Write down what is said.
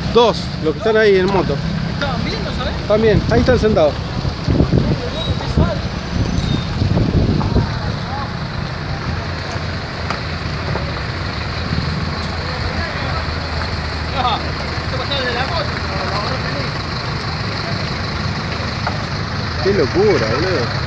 Dos, los que están ahí en moto. ¿Estaban viendo, sabes? También, ahí están sentados. Qué locura, boludo.